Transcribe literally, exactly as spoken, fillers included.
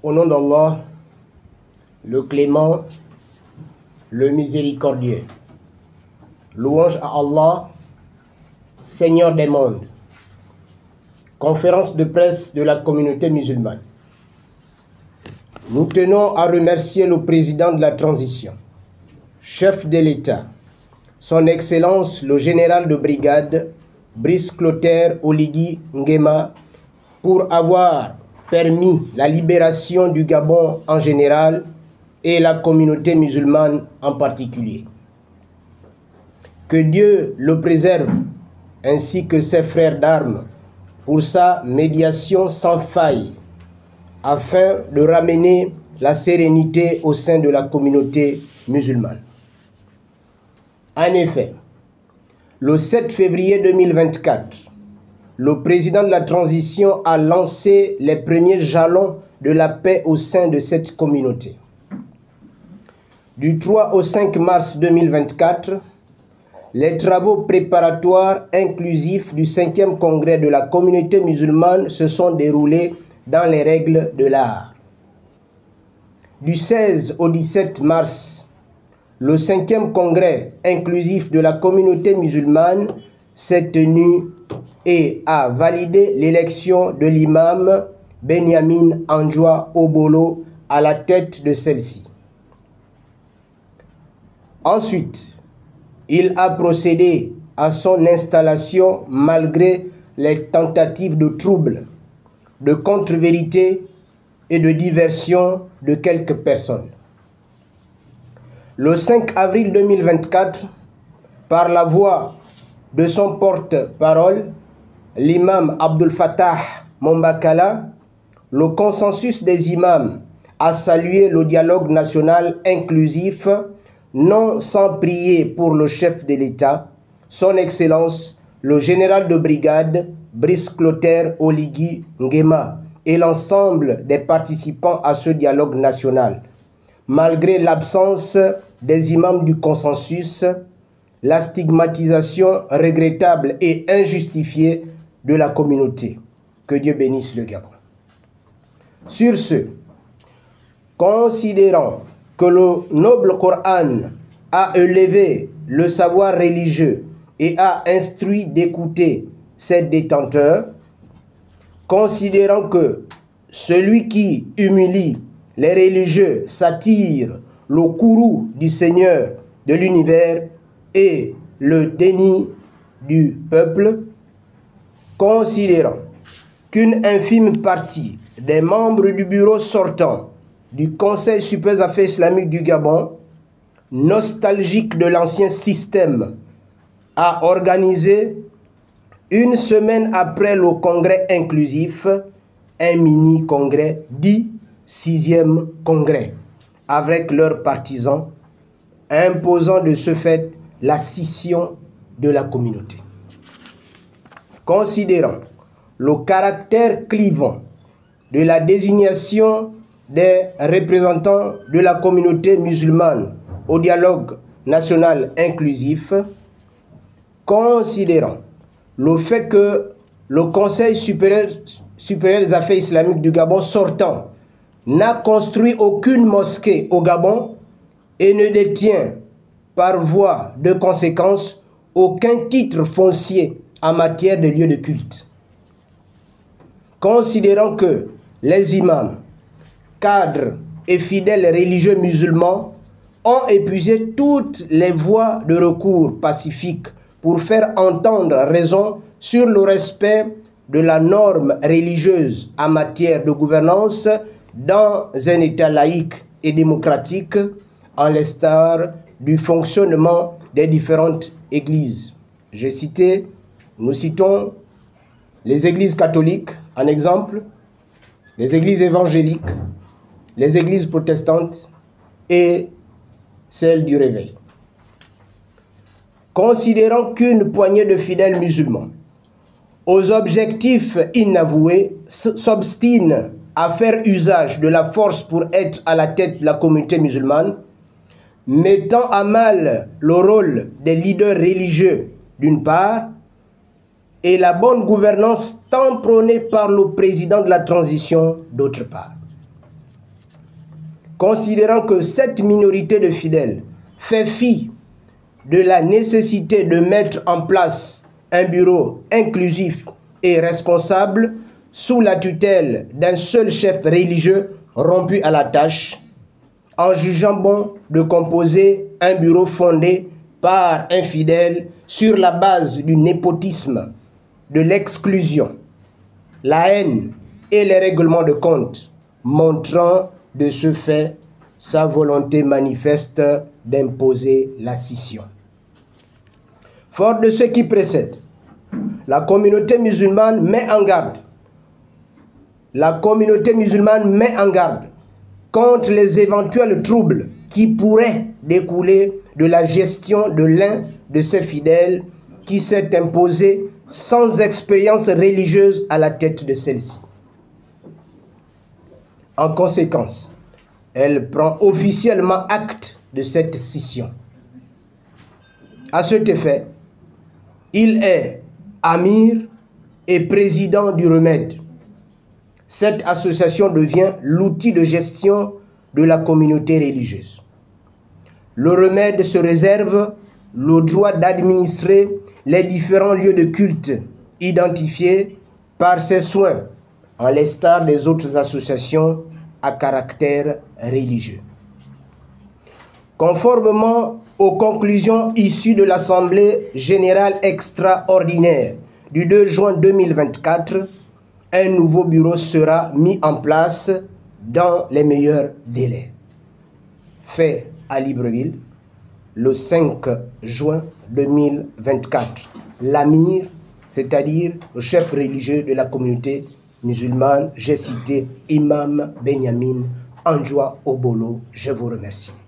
Au nom d'Allah, le clément, le miséricordieux. Louange à Allah, Seigneur des mondes. Conférence de presse de la communauté musulmane. Nous tenons à remercier le président de la transition, chef de l'État, son Excellence le général de brigade, Brice Clotaire Oligui Nguema, pour avoir permis la libération du Gabon en général et la communauté musulmane en particulier. Que Dieu le préserve, ainsi que ses frères d'armes, pour sa médiation sans faille, afin de ramener la sérénité au sein de la communauté musulmane. En effet, le sept février deux mille vingt-quatre, le président de la transition a lancé les premiers jalons de la paix au sein de cette communauté. Du trois au cinq mars deux mille vingt-quatre, les travaux préparatoires inclusifs du cinquième congrès de la communauté musulmane se sont déroulés dans les règles de l'art. Du seize au dix-sept mars, le cinquième congrès inclusif de la communauté musulmane s'est tenu et a validé l'élection de l'imam Benyamin Anjoua Obolo à la tête de celle-ci. Ensuite, il a procédé à son installation malgré les tentatives de troubles, de contre-vérité et de diversion de quelques personnes. Le cinq avril deux mille vingt-quatre, par la voix de son porte-parole, l'imam Abdel Fattah Mombakala, le consensus des imams a salué le dialogue national inclusif, non sans prier pour le chef de l'État, son Excellence, le général de brigade, Brice Clotaire Oligui Nguema, et l'ensemble des participants à ce dialogue national. Malgré l'absence des imams du consensus, la stigmatisation regrettable et injustifiée de la communauté. Que Dieu bénisse le Gabon. Sur ce, considérant que le noble Coran a élevé le savoir religieux et a instruit d'écouter ses détenteurs, considérant que celui qui humilie les religieux s'attire le courroux du Seigneur de l'univers et le déni du peuple, considérant qu'une infime partie des membres du bureau sortant du Conseil supérieur des affaires islamiques du Gabon, nostalgique de l'ancien système, a organisé, une semaine après le congrès inclusif, un mini-congrès dit sixième congrès, avec leurs partisans, imposant de ce fait la scission de la communauté. Considérant le caractère clivant de la désignation des représentants de la communauté musulmane au dialogue national inclusif, considérant le fait que le Conseil supérieur, supérieur des affaires islamiques du Gabon sortant n'a construit aucune mosquée au Gabon et ne détient par voie de conséquence aucun titre foncier en matière de lieux de culte. Considérant que les imams, cadres et fidèles religieux musulmans ont épuisé toutes les voies de recours pacifiques pour faire entendre raison sur le respect de la norme religieuse en matière de gouvernance dans un État laïque et démocratique, en l'instar du fonctionnement des différentes églises. J'ai cité, nous citons les églises catholiques en exemple, les églises évangéliques, les églises protestantes et celles du réveil. Considérant qu'une poignée de fidèles musulmans aux objectifs inavoués s'obstinent à faire usage de la force pour être à la tête de la communauté musulmane, mettant à mal le rôle des leaders religieux d'une part et la bonne gouvernance tant prônée par le président de la transition d'autre part. considérant que cette minorité de fidèles fait fi de la nécessité de mettre en place un bureau inclusif et responsable sous la tutelle d'un seul chef religieux rompu à la tâche, en jugeant bon de composer un bureau fondé par un fidèle sur la base du népotisme, de l'exclusion, la haine et les règlements de compte, montrant de ce fait sa volonté manifeste d'imposer la scission. Fort de ce qui précède, la communauté musulmane met en garde. La communauté musulmane met en garde contre les éventuels troubles qui pourraient découler de la gestion de l'un de ses fidèles qui s'est imposé sans expérience religieuse à la tête de celle-ci. En conséquence, elle prend officiellement acte de cette scission. À cet effet, il est amir et président du Remède. Cette association devient l'outil de gestion de la communauté religieuse. Le Remède se réserve le droit d'administrer les différents lieux de culte identifiés par ses soins, en l'instar des autres associations à caractère religieux. Conformément aux conclusions issues de l'Assemblée générale extraordinaire du deux juin deux mille vingt-quatre, un nouveau bureau sera mis en place dans les meilleurs délais. Fait à Libreville, le cinq juin deux mille vingt-quatre. L'amir, c'est-à-dire le chef religieux de la communauté musulmane, j'ai cité Imam Benyamin Anjoua Obolo. Je vous remercie.